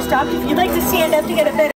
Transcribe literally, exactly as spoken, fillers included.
stopped. If you'd like to stand up to get a better